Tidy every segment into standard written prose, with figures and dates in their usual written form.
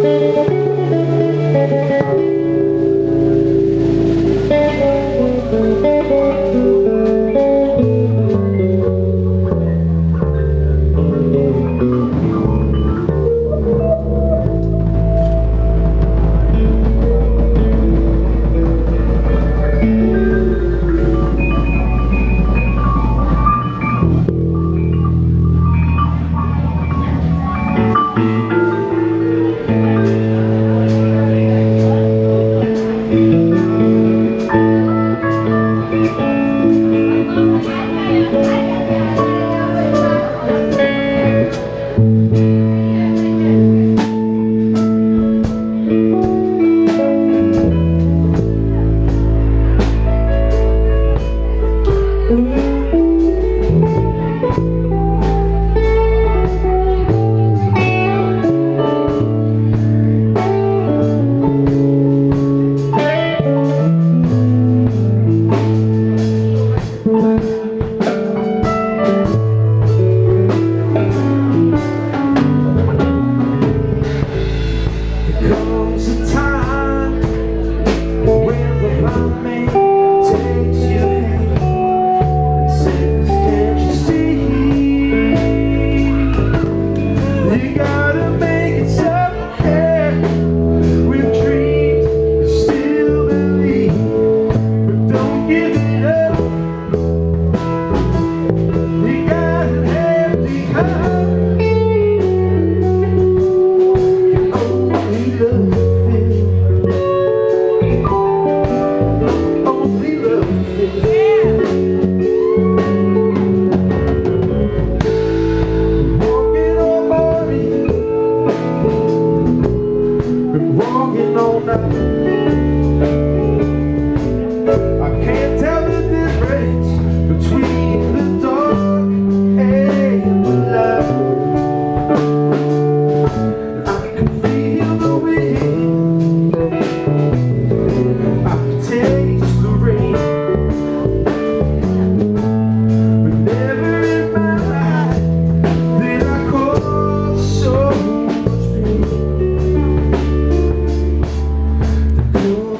cool.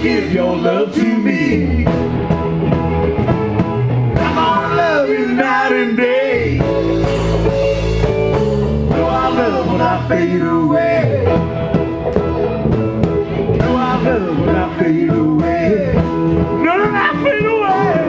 give your love to me. I'm gonna love you night and day. No, our love will not fade away. No, our love will not fade away. No, will not fade away.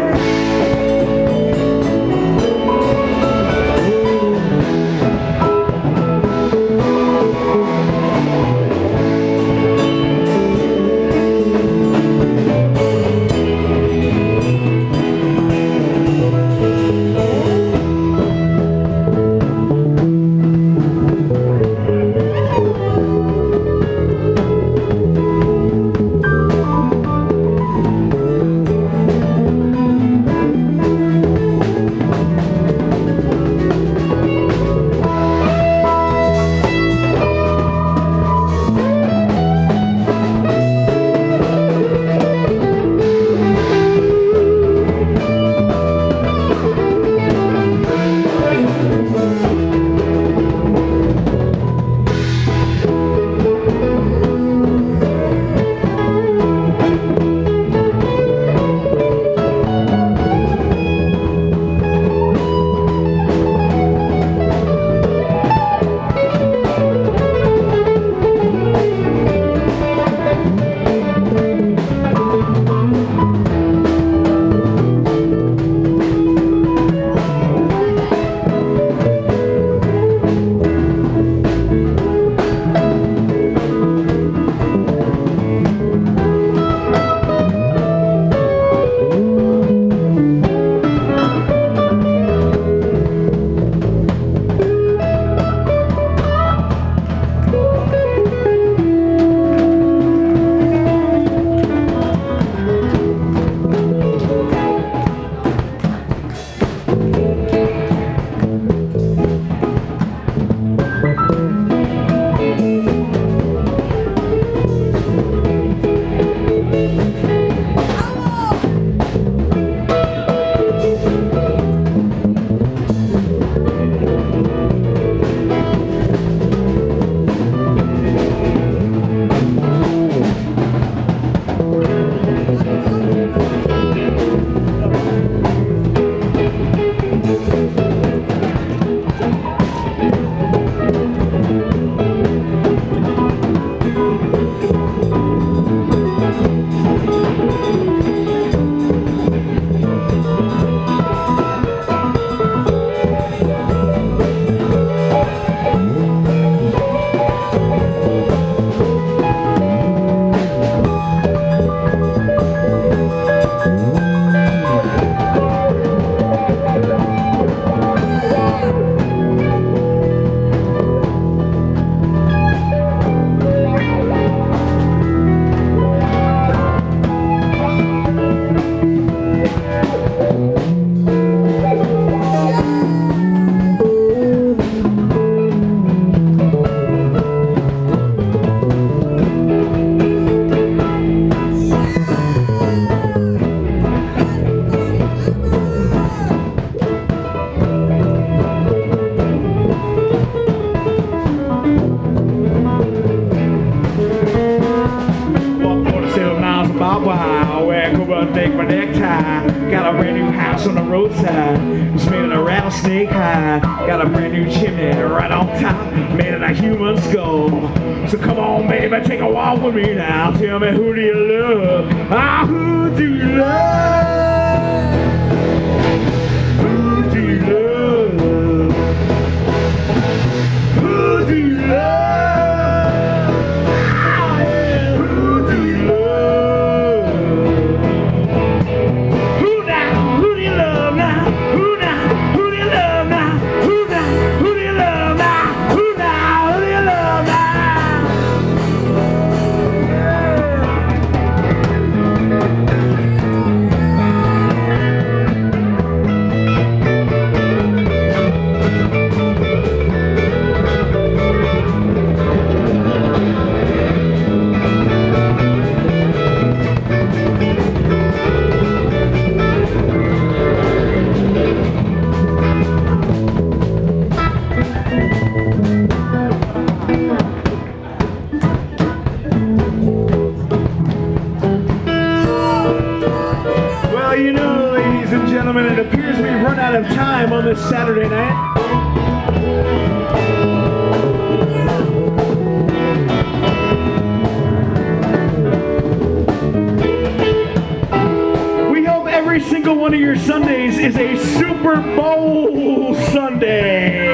Take my necktie. Got a brand new house on the roadside. It's made of a rattlesnake hide. Got a brand new chimney right on top, made of a human skull. So come on, baby, take a walk with me now. Tell me, who do you love? Ah, who do you love? Who do you love? Who do you love? gentlemen, it appears we've run out of time on this Saturday night. We hope every single one of your Sundays is a Super Bowl Sunday.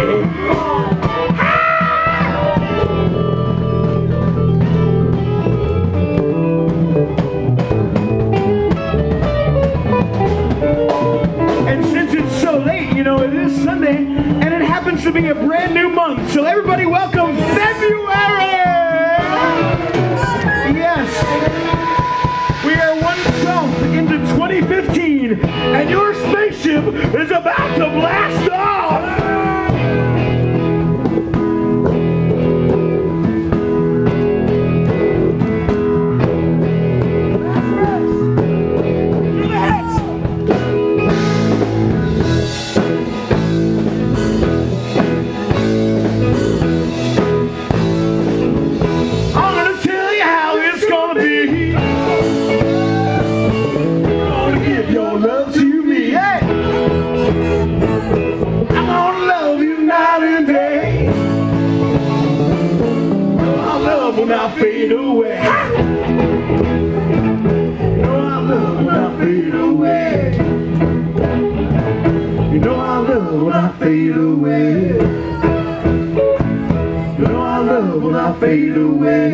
You know, it is Sunday, and it happens to be a brand new month. So everybody welcome February! Yes! We are 1/12 into 2015, and your spaceship is about to blast off! Not fade away. You know our love will not fade away. You know our love will not fade away. You know our love will not fade away.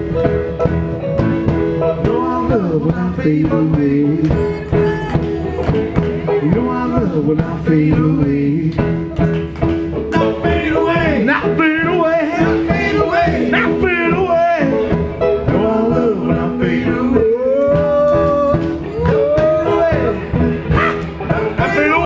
You know our love will not fade away. You know our love will not fade away.